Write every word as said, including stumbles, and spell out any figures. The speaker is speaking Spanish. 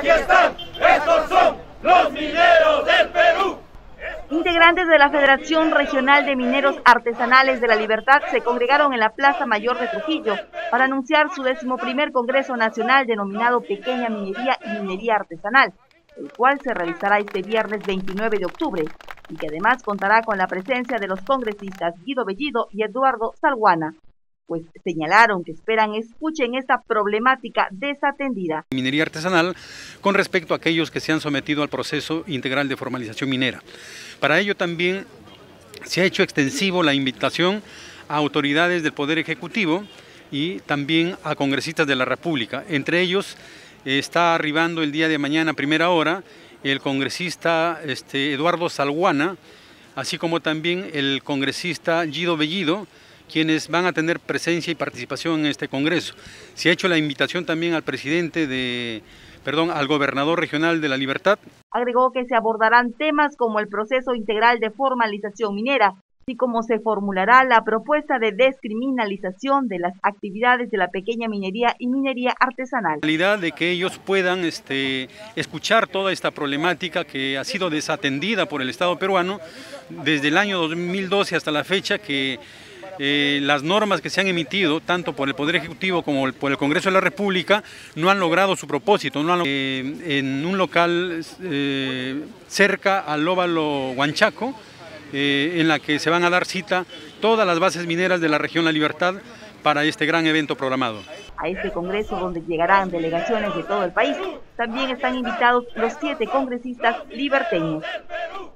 Aquí están, estos son los mineros del Perú. Integrantes de la Federación Regional de Mineros Artesanales de la Libertad se congregaron en la Plaza Mayor de Trujillo para anunciar su decimoprimer Congreso Nacional denominado Pequeña Minería y Minería Artesanal, el cual se realizará este viernes veintinueve de octubre y que además contará con la presencia de los congresistas Guido Bellido y Eduardo Salguana, pues señalaron que esperan escuchen esta problemática desatendida. Minería artesanal con respecto a aquellos que se han sometido al proceso integral de formalización minera. Para ello también se ha hecho extensivo la invitación a autoridades del Poder Ejecutivo y también a congresistas de la República. Entre ellos está arribando el día de mañana a primera hora el congresista este, Eduardo Salguana, así como también el congresista Guido Bellido, quienes van a tener presencia y participación en este Congreso. Se ha hecho la invitación también al presidente de, perdón, al gobernador regional de La Libertad. Agregó que se abordarán temas como el proceso integral de formalización minera, así como se formulará la propuesta de descriminalización de las actividades de la pequeña minería y minería artesanal. La realidad de que ellos puedan este, escuchar toda esta problemática que ha sido desatendida por el Estado peruano desde el año dos mil doce hasta la fecha, que Eh, las normas que se han emitido, tanto por el Poder Ejecutivo como por el Congreso de la República, no han logrado su propósito. No han, eh, en un local eh, cerca al óvalo Huanchaco, eh, en la que se van a dar cita todas las bases mineras de la región La Libertad para este gran evento programado. A este congreso, donde llegarán delegaciones de todo el país, también están invitados los siete congresistas liberteños.